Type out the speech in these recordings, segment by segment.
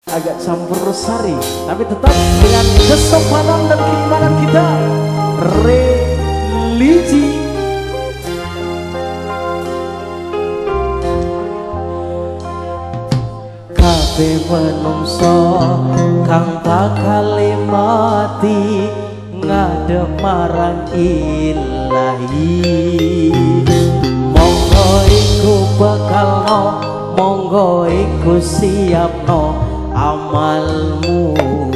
agak campur sari, tapi tetap dengan kesopanan dan keimanan kita. Religi kabeh menungso kang bakal mati ngadep marang Ilahi. Monggo iku bekalno, monggo iku siapno amalmu.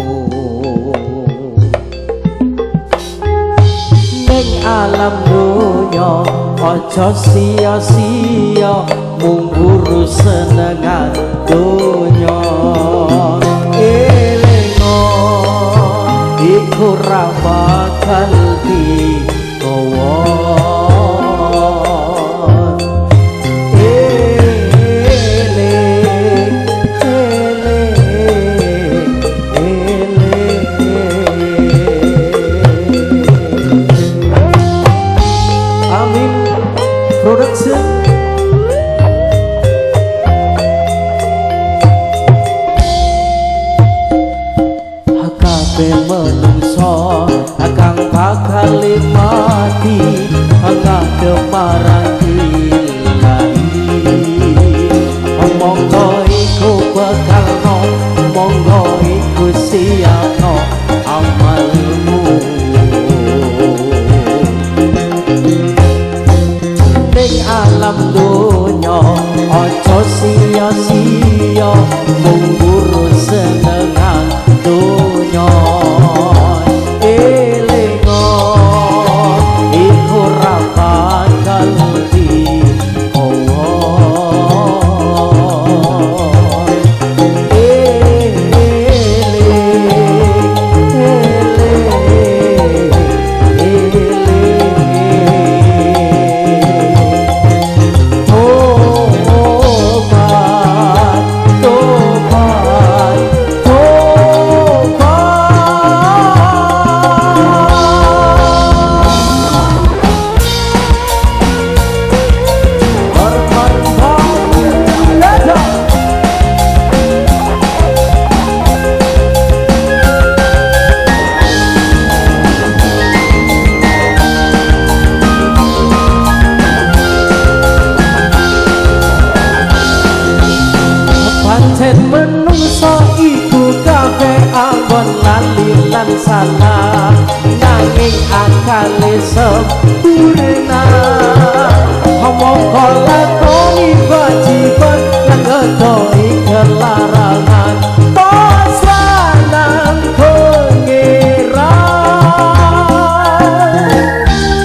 Ning alam dunya aja sia-sia mung guru senengan dunya. Elingo iku ra bakal digawa. Menungso akan bakal mati ngadep marang Ilahi. Monggo iku bekalno, monggo iku siapno amalmu. Ning alam dunya aja sia-sia mung guru senengan dunya. Elingo iku ra bakal digawa. Pancen menungso iku kabeh anggon lali lan salah, nanging akale sempurna. Monggo lakoni kewajiban lan ngedohi kelarangan, pasrah nang Pangeran.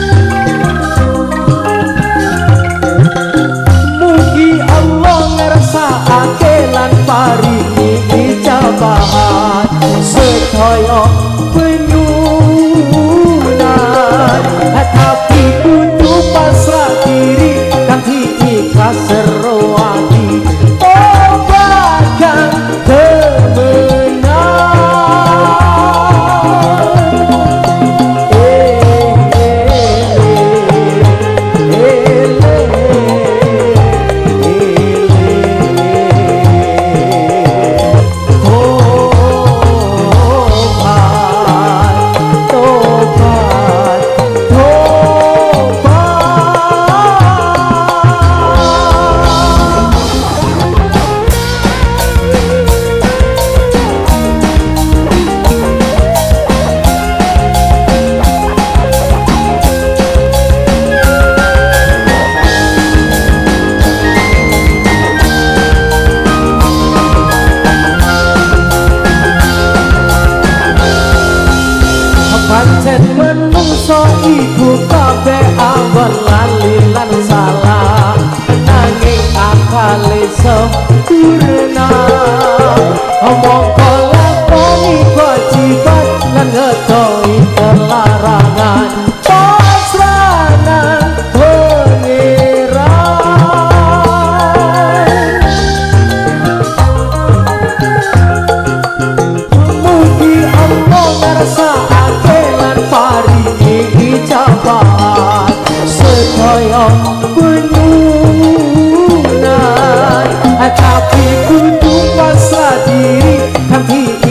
Mugi Allah ngersakake lan paringi ijabahan sedaya penyunan. Tapi kudu pasrah diri kanthi ikhlas seru ati, obakan kemenang. nanti